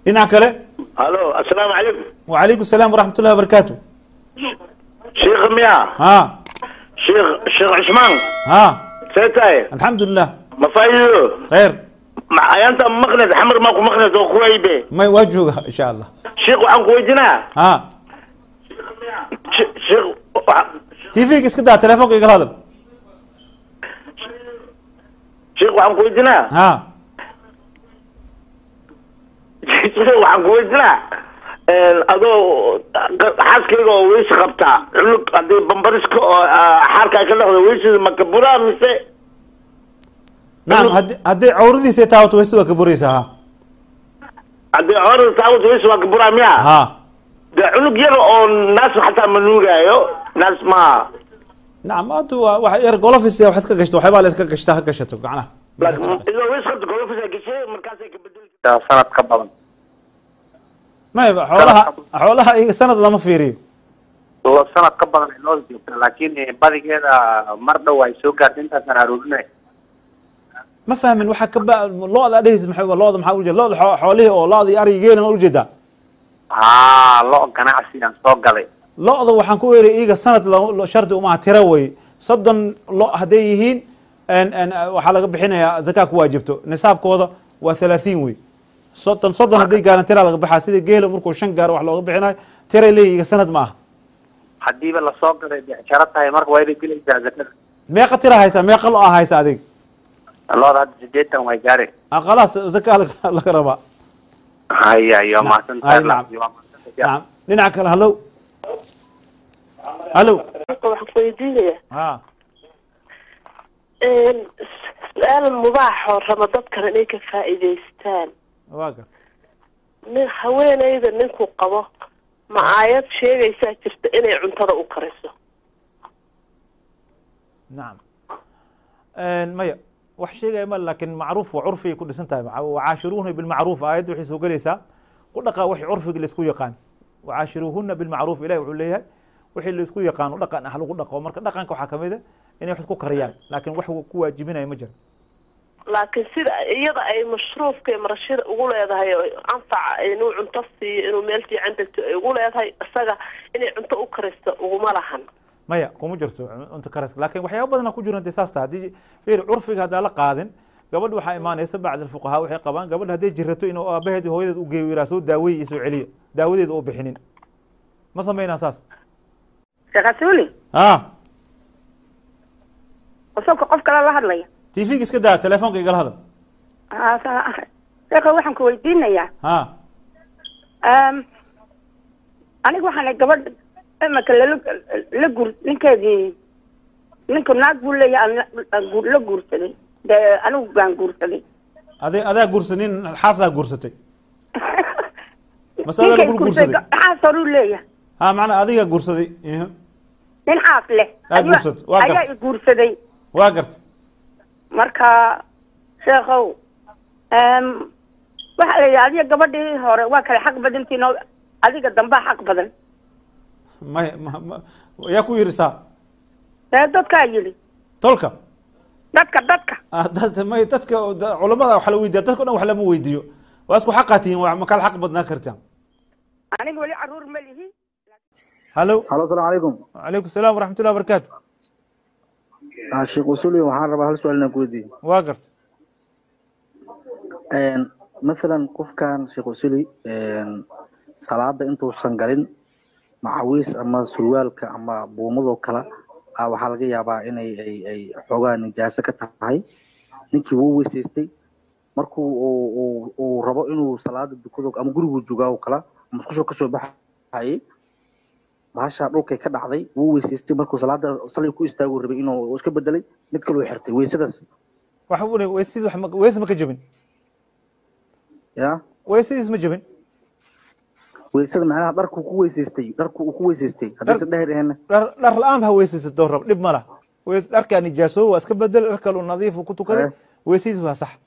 dhinaca kale. الو السلام عليكم. وعليكم السلام ورحمة الله وبركاته. شيخ مياه. ها. شيخ عثمان. ها. سيتاي. الحمد لله. مفايو. خير. مع انت مخنز حمر ماكو مخنز وخويبه. ما يوجهك ان شاء الله. شيخ وعن كويدنا. ها. شيخ تيفيك اسكت تليفونك يقول هذا. شيخ وعن كويدنا. ها. شيخ وعن كويدنا. adoo xaaskayga oo weys qabtaa culug hadii bambariska oo xaalka ka dhaqdo weysida makabura mise نعم هدي عوردي سيتاوت ويسوا كبوريسا ها hadii cawrada taawad weys waa kabura miya ها da culug yar oo naas xataa manuugayo naas ma نعم انت واحد يرجع في wax iska gashto waxba la iska gashtaa ha gashato gacnaha idoo weys qabto golofisa gashay markaas ay ka bedeli sanad ka badan ما يبقى حولها اي سند لما فيريو loo sanad ka badan loo joogto laakiin badigeeda mar dhow ay soo gaartay inta san aroodinay ما فاهمين waxa ka baa looda adheys maxay looda maxaa u jeed looda xoolihi oo looda arigeena ma u jeedaa loo ganacsi aan soo galay looda waxaan ku weeray iiga sanad shardi uma tira way 30 loo haday yihiin waxa laga bixinayaa zakaa ku waajibto nisaabkooda waa 30 way صدن هدي قال ترى لك بحاسيد جيل مركو شنقار wax looga bixinayo tira leeyiga sanad ma aha hadii la soo galay bicaratahay marka way dilaysaa zakada meeqa tira haysa meeqa loo haysa adig looda jeetan way gaare خلاص zakaa la karaba haya ma santaa نعم dhinaca kale hallo hallo wax weydiinaya ha su'aal mubaax oo ramadad kale inay ka faa'iideystaan waaga nin haweenayda ninku qabo ma aayad sheegaysaa jirta inay cuntada u kariso نعم maya wax sheegay ma laakiin macruuf waa curfi ku dhisan tahay wacaashiruhuna bilmacruuf aayad waxay soo galaysaa ku dhaqa wax curfiga la isku yaqaan wacaashiruhuna bilmacruuf ilaahay wuxuu leeyahay wixii la isku yaqaan dhaqan ah lagu dhaqo marka dhaqanka waxaa kamid ah inay wax isku kariyaan laakiin wax ku waajibinaya ma jiro laakiin sida iyada ay mashruufka marashada ugu leedahay anfaca inuu cunto siiyo inuu meel fiican tagto ay ugu leedahay isaga inay cunto u karisto uguma lahan maya kuma jirto cunto karis laakiin waxyaabo badan ku jiro inta saasta hadii fiir curfiga hada la qaadin gabadh waxa iimaanaysa bacd fuqahaa waxay qabaan gabadh hadii jirto inuu aabaheed hooyadeed u geeyo ilaa soo daaweey soo celiyo daawadeed oo bixinin ma sameeyna saas shaqasuuli qofka qof kale la hadlaya تيفيك اسكت ده تليفونك يقول هذا sheekha waxaan ku weydiinayaa aniga waxaan gabadh imaka la guur ninkeedii ninku naag buu leeyahay la guursaday dee anigu baan guursaday adaa guursanin xaaslaa guursatay masalada lagu guursaday xaas horuu leeyahay macna adiga guursaday nin xaas leh ayaa guursaday waa gartay marka sheekhow waxa la yidhi adiga gabadhii hore waa kale xaq badantiino adiga dambaa xaq badan ma yaa ku yiri saa dadkaa yidhi tolka dadka may dadka culamada wax la weydiiya dadka dhan wax lama weydiiyo waa isku xaqaatiin waa ma kala xaq badnaa kartaan aniga weli caruur ma lihi hallo السلام عليكم. وعليكم السلام ورحمة الله وبركاته. شيخ وصولي waxaan rabaa hal su'aal inaan ku weydiiyo. waa garta مثلا qofkan sheekh wasuuli salaada intuusan galin macawiis ama surwaalka ama buumadoo kale waxaa laga yaabaa inay ay xoogaa nijaaso ka tahay ninkii wuu weysaystay markuu uu rabo inuu salaada dukado ama gurigu joogaa kala musqusho ka soo baxay bahasha dhulkay ka dhacday wuu weysaystay markuu salaada salay ku istaago rabay inuu iska bedelay mid kale uu xirtay weysadaas waxa uu weys ma ka jabin ya weysadiis ma jabin weysada macnaha dharku ku weysaystay haddii dhahireen dhar la'aan ha weysaysto rab dhib ma lah dharka nijaaso waa iska bedel dhar kale nadiif ku tukaday weysadiis waa sax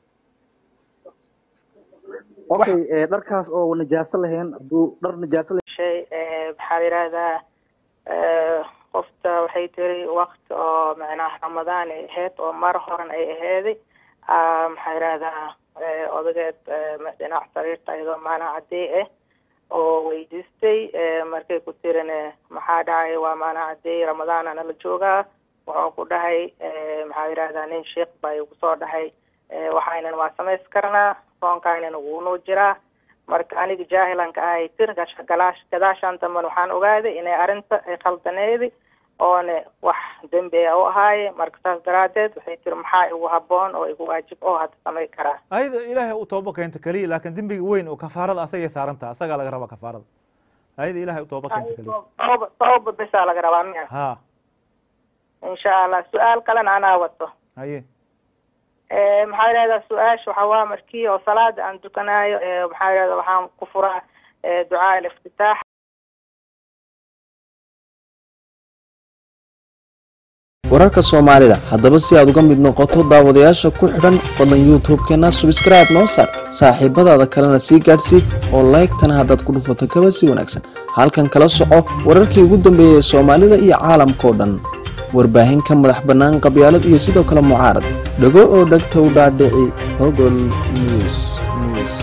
okay dharkaas oo nijaaso lahayn haduu dhar nijaaso shay maxaa yiraahdaa qofta waxay tiri waqti oo macnaha ramadaan ay ahayd oo mar horan ay aheeday maxaa yiraahdaa odageed dhinac sariirta iyadoo maana cadee oo weydiistay markay ku tirine maxaa dhacay waa maana cadee ramadaana nala joogaa wuxuu ku dhahay maxaa yidhahdaa nin sheekh baa igu soo dhahay waxaynan waa samays karnaa soonkaaynan ugunoo jiraa marka aniga jaahilanka ahay tir gadaashaan damban waxaan ogaaday inay arrinta ay khaldaneedi oone wax dembi u ahaaye marka saas daraadeed waxay tiri maxaa igu habboon oo igu waajib oo hadda samay karaa ayada ilaahay u tooba keento kaliya laakiin dembiga weyn oo kafaarada asagay saarantaha asagaa laga rabaa kafaarada ayada ilaahay u tooba keento kaliya tooba bisaa laga rabaa miya ha insha allah su-aal kalena anaa wato haye maxaa yidhahdaa su-aasha waxaa waa markii oo salaada aan dukanaayo maxaa yidhahdaa waxaan ku furaa ducaa aliftitaax wararka Soomaalida haddaba si aad uga mid noqoto daawadayaasha ku xidhan fadlan YouTube-keena subscribe noo saar saaxiibadaada kalena sii gaadsii oo like tan haddaad ku dhufato kaba si wanaagsan halkan kala soco wararkii ugu dambeeyay ee Soomaalida iyo caalamka oo dhan warbaahin ka madax bannaan qabyaalad iyo sidoo kale mucaarad dhago oo dhagta u dhaadhici Hogol News